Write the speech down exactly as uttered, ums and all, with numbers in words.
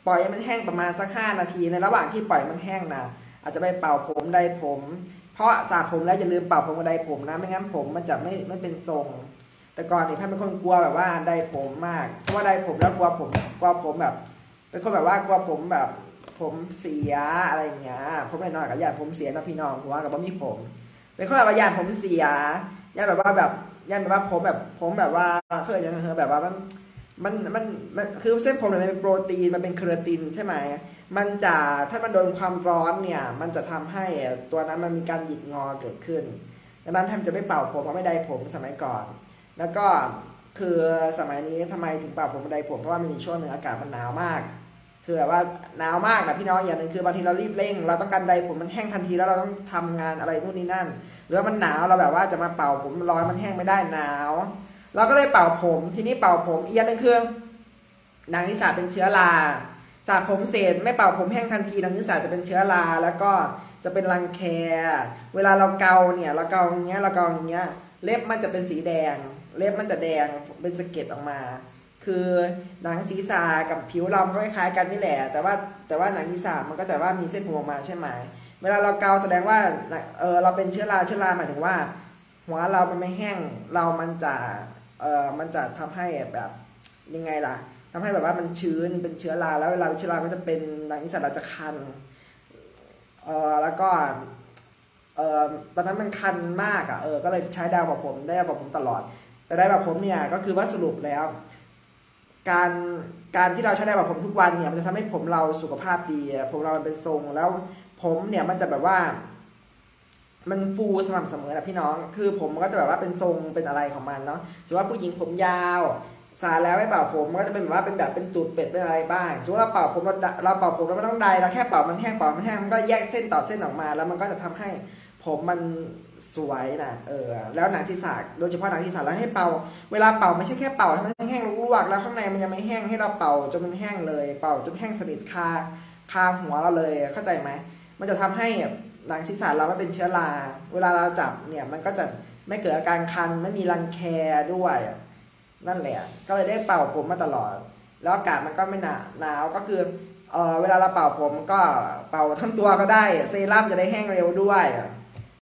ปล่อยให้มันแห้งประมาณสักห้านาทีในระหว่างที่ปล่อยมันแห้งนะอาจจะไปเป่าผมไดผมเพราะสระผมแล้วอย่าลืมเป่าผมกับไดผมนะไม่งั้นผมมันจะไม่ไม่เป็นทรงแต่ก่อนนี่ท่านเป็นคนกลัวแบบว่าไดผมมากเพราะว่าไดผมแล้วกลัวผมกลัวผมแบบเป็นคนแบบว่ากลัวผมแบบผมเสียอะไรอย่างเงี้ยผมไม่นอนกับญาติผมเสียนะพี่น้องหัวกับบ่มีผมเป็นคนแบบว่าญาติผมเสียญาติแบบว่าแบบญาติแบบว่าผมแบบผมแบบว่าเคยยังเแบบว่ามันมันมันมันคือเส้นผมมันเป็นโปรตีนมันเป็นเคอราตินใช่ไหมมันจะถ้ามันโดนความร้อนเนี่ยมันจะทำให้ตัวนั้นมันมีการหยิกงอเกิดขึ้นดังนั้นท่านจะไม่เป่าผมเพราะไม่ได้ผมสมัยก่อนแล้วก็คือสมัยนี้ทำไมถึงเป่าผมไม่ได้ผมเพราะว่ามันมีช่วงหนึ่งอากาศมันหนาวมากคือแบบว่าหนาวมากนะพี่น้องอย่างหนึ่งคือบางทีเรารีบเร่งเราต้องการใดผมมันแห้งทันทีแล้วเราต้องทำงานอะไรนู่นนี่นั่นหรือว่ามันหนาวเราแบบว่าจะมาเป่าผมร้อนมันแห้งไม่ได้หนาวเราก็เลยเป่าผมทีนี้เป่าผมอีกอย่างหนึ่งคือหนังศีรษะเป็นเชื้อราสระผมเสร็จไม่เป่าผมแห้งทันทีหนังศีรษะจะเป็นเชื้อราแล้วก็จะเป็นรังแคเวลาเราเกาเนี่ยเราเกาอย่างเงี้ยเราเกาอย่างเงี้ยเล็บมันจะเป็นสีแดงเล็บมันจะแดงเป็นสะเก็ดออกมาคือหนังศีรษะกับผิวเราก็คล้ายๆกันนี่แหละแต่ว่าแต่ว่าหนังศีรษะมันก็จะว่ามีเส้นผมออกมาใช่ไหมเวลาเราเกาแสดงว่าเออเราเป็นเชื้อราเชื้อราหมายถึงว่าหัวเรามันไม่แห้งเรามันจะเออมันจะทำให้แบบยังไงล่ะทำให้แบบว่ามันชื้นเป็นเชื้อราแล้วเวลาเป็นเชื้อรามันจะเป็นหนังศีรษะเราจะคันเออแล้วก็เออตอนนั้นมันคันมากอ่ะเออก็เลยใช้ดาวบอกผมได้บอกผมตลอดแต่ได้บอกผมเนี่ยก็คือว่าสรุปแล้วการการที่เราใช้ได้แบบผมทุกวันเนี่ยมันจะทำให้ผมเราสุขภาพดีผมเราเป็นทรงแล้วผมเนี่ยมันจะแบบว่ามันฟูสม่ำเสมอนะพี่น้องคือผมก็จะแบบว่าเป็นทรงเป็นอะไรของมันเนาะสมมติว่าผู้หญิงผมยาวสาแล้วไม่เป่าผมมันก็จะเป็นแบบว่าเป็นแบบเป็นตูดเป็ดเป็นอะไรบ้างสมมติเราเป่าผมเราเราเป่าผมเราไม่ต้องใดเราแค่เป่ามันแห้งเป่ามันแห้งมันก็แยกเส้นต่อเส้นออกมาแล้วมันก็จะทำให้ผมมันสวยนะเออแล้วหนังศีรษะโดยเฉพาะหนังศีรษะแล้วให้เป่าเวลาเป่าไม่ใช่แค่เป่าให้มันแห้งลวกแล้วข้างในมันยังไม่แห้งให้เราเป่าจนมันแห้งเลยเป่าจนแห้งสนิทคาคาหัวเราเลยเข้าใจไหมมันจะทำให้หนังศีรษะเราไม่เป็นเชื้อราเวลาเราจับเนี่ยมันก็จะไม่เกิดอาการคันไม่มีรังแคด้วยนั่นแหละก็เลยได้เป่าผมมาตลอดแล้วอากาศมันก็ไม่หนาหนาวก็คือเออเวลาเราเป่าผมก็เป่าทั้งตัวก็ได้เซรั่มจะได้แห้งเร็วด้วย